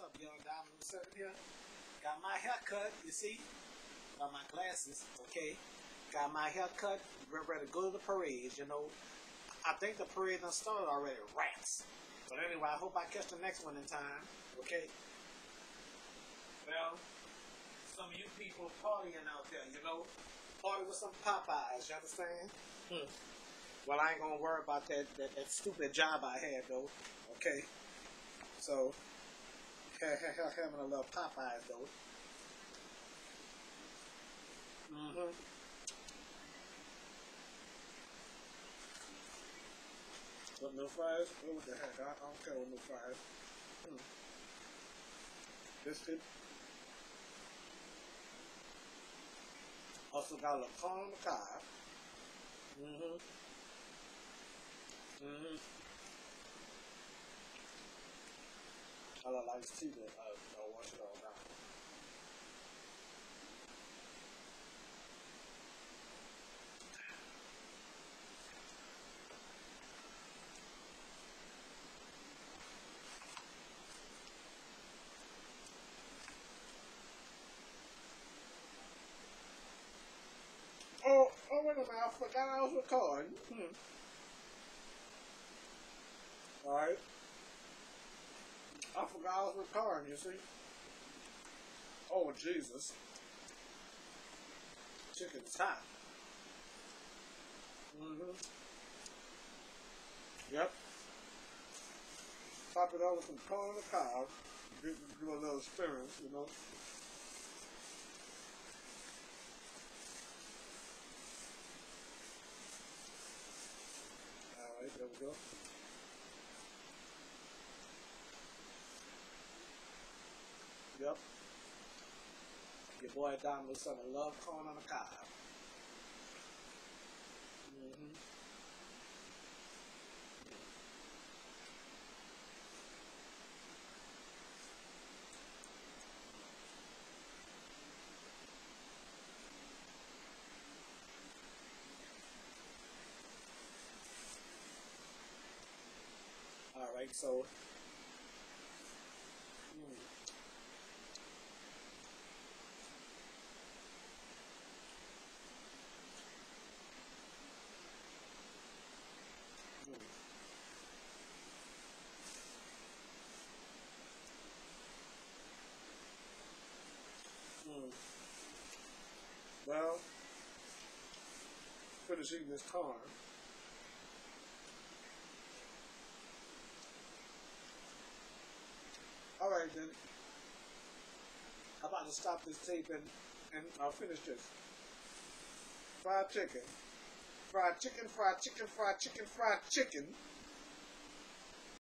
up, young Domino sitting here? Got my hair cut, you see? Got my glasses, okay? Got my hair cut, ready to go to the parade, you know. I think the parade done started already, rats. But anyway, I hope I catch the next one in time, okay? Well, some of you people partying out there, you know? Party with some Popeyes, you understand? Well, I ain't gonna worry about that stupid job I had, though, okay? So, having a little Popeyes, though. What, no fries? Oh, what the heck? I don't care with no fries. Biscuit. Also got a little corn on the cob. I like iced tea that I'll wash it all down. Oh, wait a minute, I forgot I was recording. Alright. I forgot I was recording, you see. Oh, Jesus. Chicken's hot. Yep. Top it over with some corn on the cob. Do a little experience, you know. Alright, there we go. Yep. Your boy Domino son love corn on the cob. Alright, so well, finish eating this corn. Alright then. I'm about to stop this tape and I'll finish this. Fried chicken. Fried chicken, fried chicken, fried chicken, fried chicken.